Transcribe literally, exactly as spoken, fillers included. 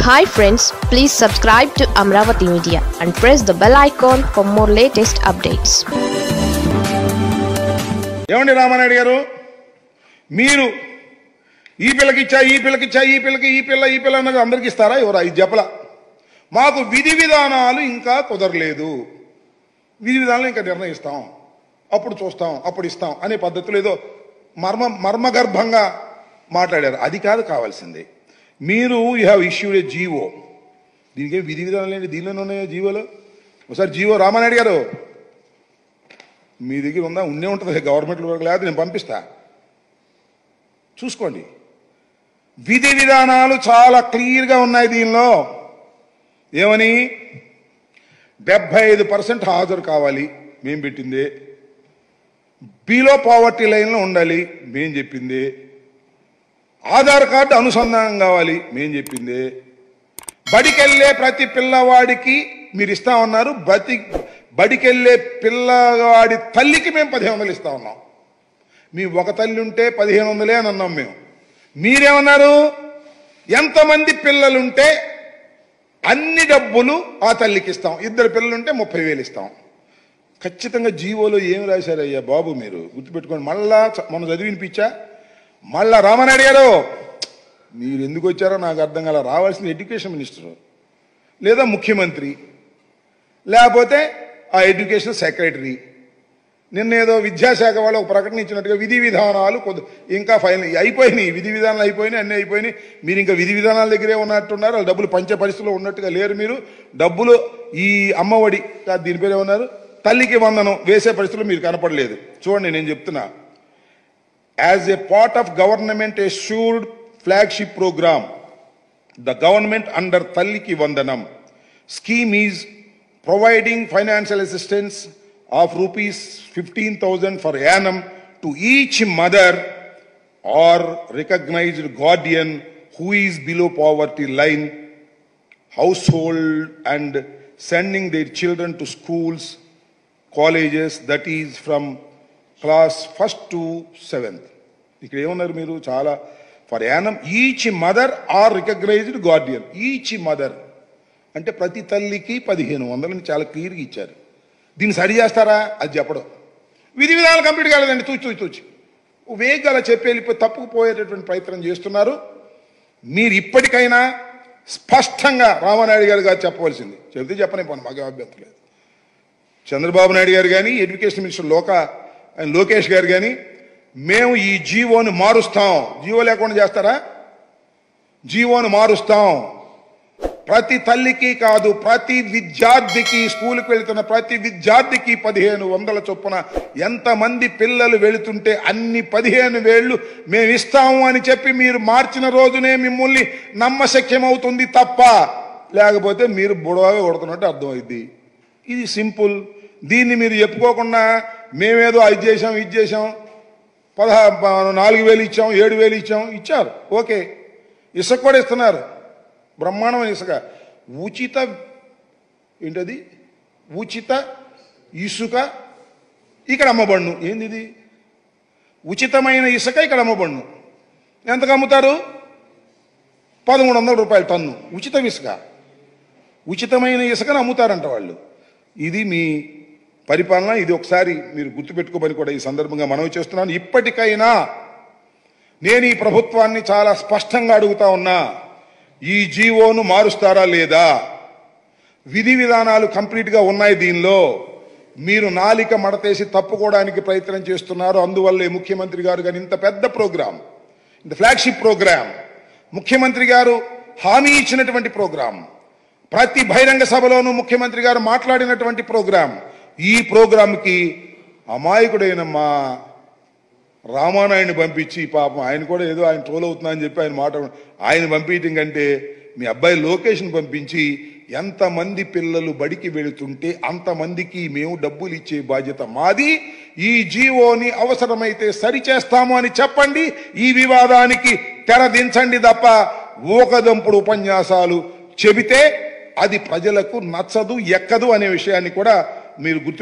Hi friends, please subscribe to Amravati Media and press the bell icon for more latest updates. ఏమండి రామానాయుడు గారు, మీరు ఈ పిల్లకి ఇచ్చా ఈ పిల్లకి ఇచ్చా ఈ పిల్లకి ఈ పిల్ల ఈ పిల్ల అన్నది అందరికి ఇస్తారా? ఎవరా ఇది చెప్పల. మాకు విధి విధానాలు ఇంకా కుదరలేదు, విధి విధానాలు ఇంకా నిర్ణయిస్తాం, అప్పుడు చూస్తాం, అప్పుడు ఇస్తాం అనే పద్ధతులు ఏదో మర్మ మర్మగర్భంగా మాట్లాడారు. అది కాదు కావాల్సింది. మీరు you have issued a GO. దీనికి విధి విధానాలు ఏంటి? దీనిలోనే ఉన్నాయో జీవోలో. ఒకసారి జీవో రామానాయుడు గారు మీ దగ్గర ఉందా? ఉండే ఉంటుంది గవర్నమెంట్ వరకు, లేదు నేను పంపిస్తా, చూసుకోండి. విధి విధానాలు చాలా క్లియర్గా ఉన్నాయి దీనిలో. ఏమని? డెబ్బై ఐదు పర్సెంట్ హాజరు కావాలి, మేం పెట్టింది. బిలో పావర్టీ లైన్లో ఉండాలి, మేం చెప్పింది. ఆధార్ కార్డు అనుసంధానం కావాలి, మేం చెప్పింది. బడికెళ్ళే ప్రతి పిల్లవాడికి మీరు ఇస్తా ఉన్నారు, బతి బడికెళ్ళే పిల్లవాడి తల్లికి మేము పదిహేను వందలు ఇస్తా ఉన్నాం. మీ ఒక తల్లి ఉంటే పదిహేను వందలే అని అన్నాం మేము. మీరేమన్నారు? ఎంతమంది పిల్లలుంటే అన్ని డబ్బులు ఆ తల్లికి ఇస్తాం, ఇద్దరు పిల్లలుంటే ముప్పై వేలు ఇస్తాం. ఖచ్చితంగా జీవోలో ఏం రాశారయ్యా బాబు, మీరు గుర్తుపెట్టుకోండి. మళ్ళా మనం చదివినిపించా. మళ్ళా రామానాయుడు గారు మీరు ఎందుకు వచ్చారో నాకు అర్థం కాల. రావాల్సిన ఎడ్యుకేషన్ మినిస్టర్ లేదా ముఖ్యమంత్రి, లేకపోతే ఆ ఎడ్యుకేషన్ సెక్రటరీ. నిన్న ఏదో విద్యాశాఖ వాళ్ళు ఒక ప్రకటన ఇచ్చినట్టుగా విధి విధానాలు కొద్ది ఇంకా ఫైనల్ అయిపోయినాయి, విధి విధానాలు అయిపోయినాయి, అన్నీ అయిపోయినాయి. మీరు ఇంకా విధి విధానాల దగ్గరే ఉన్నట్టున్నారు. వాళ్ళు డబ్బులు పంచే పరిస్థితిలో ఉన్నట్టుగా లేరు. మీరు డబ్బులు ఈ అమ్మఒడి దీని పేరు ఏమన్నారు, తల్లికి వందనం వేసే పరిస్థితుల్లో మీరు కనపడలేదు. చూడండి నేను చెప్తున్నా. As a part of government assured flagship program, the government under Talliki Vandanam scheme is providing financial assistance of rupees fifteen thousand for annum to each mother or recognized guardian who is below poverty line household and sending their children to schools, colleges, that is from class first to seventh. ఇక్కడ ఏమన్నారు మీరు? చాలా per annum each mother or recognized guardian. Each mother అంటే ప్రతి తల్లికి పదిహేను వందలని చాలా క్లియర్గా ఇచ్చారు. దీన్ని సరి చేస్తారా? అది చెప్పడం. విధి విధానాలు కంప్లీట్ కాలేదండి, తూచి తూచి తూచి వేగంగా అలా చెప్పి వెళ్ళిపోయి తప్పుకుపోయేటటువంటి ప్రయత్నం చేస్తున్నారు. మీరు ఇప్పటికైనా స్పష్టంగా రామానాయుడు గారు గారు చెప్పవలసింది. చెబితే చెప్పనే పోను, మాకు అభ్యంతరం లేదు. చంద్రబాబు నాయుడు గారు కానీ, ఎడ్యుకేషన్ మినిస్టర్ లోక లోకేష్ గారు కానీ, మేము ఈ జీవోను మారుస్తాం. జీవో లేకుండా చేస్తారా? జీవోను మారుస్తాం. ప్రతి తల్లికి కాదు, ప్రతి విద్యార్థికి, స్కూల్కి వెళుతున్న ప్రతి విద్యార్థికి పదిహేను వందల చొప్పున ఎంతమంది పిల్లలు వెళుతుంటే అన్ని పదిహేను వేళ్ళు మేము ఇస్తాము అని చెప్పి మీరు మార్చిన రోజునే మిమ్మల్ని నమ్మశక్యమవుతుంది తప్ప, లేకపోతే మీరు బుడవగా కొడుతున్నట్టు అర్థమైంది. ఇది సింపుల్. దీన్ని మీరు చెప్పుకోకుండా మేమేదో అది చేసాం ఇది చేసాం, పదహా నాలుగు వేలు ఇచ్చాం, ఏడు వేలు ఇచ్చాం, ఇచ్చారు ఓకే. ఇసుక కూడా ఇస్తున్నారు, బ్రహ్మాండమైన ఇసుక. ఉచిత ఏంటది? ఉచిత ఇసుక ఇక్కడ అమ్మబడును. ఏంది ఇది? ఉచితమైన ఇసుక ఇక్కడ అమ్మబడును. ఎంతకు అమ్ముతారు? పదమూడు వందల రూపాయలు టన్ను ఉచిత ఇసుక. ఉచితమైన ఇసుకను అమ్ముతారంట వాళ్ళు. ఇది మీ పరిపాలన. ఇది ఒకసారి మీరు గుర్తుపెట్టుకోమని కూడా ఈ సందర్భంగా మనవి చేస్తున్నాను. ఇప్పటికైనా నేను ఈ ప్రభుత్వాన్ని చాలా స్పష్టంగా అడుగుతా ఉన్నా, ఈ జీవోను మారుస్తారా లేదా? విధి విధానాలు కంప్లీట్గా ఉన్నాయి దీనిలో. మీరు నాలిక మడతేసి తప్పుకోవడానికి ప్రయత్నం చేస్తున్నారు. అందువల్లే ముఖ్యమంత్రి గారు కానీ ఇంత పెద్ద ప్రోగ్రాం, ఇంత ఫ్లాగ్షిప్ ప్రోగ్రాం, ముఖ్యమంత్రి గారు హామీ ఇచ్చినటువంటి ప్రోగ్రాం, ప్రతి బహిరంగ సభలోనూ ముఖ్యమంత్రి గారు మాట్లాడినటువంటి ప్రోగ్రాం, ఈ ప్రోగ్రాంకి అమాయకుడైన మా రామానాయుడిని పంపించి, పాపం ఆయన కూడా ఏదో ఆయన ట్రోల్ అవుతున్నా అని చెప్పి ఆయన మాట ఆయన పంపించడం కంటే మీ అబ్బాయి లోకేష్ని పంపించి ఎంతమంది పిల్లలు బడికి వెళుతుంటే అంతమందికి మేము డబ్బులు ఇచ్చే బాధ్యత మాది. ఈ జీవోని అవసరమైతే సరిచేస్తాము అని చెప్పండి. ఈ వివాదానికి తెరదించండి తప్ప ఊకదంపుడు ఉపన్యాసాలు చెబితే అది ప్రజలకు నచ్చదు, ఎక్కదు అనే విషయాన్ని కూడా మీరు గుర్తు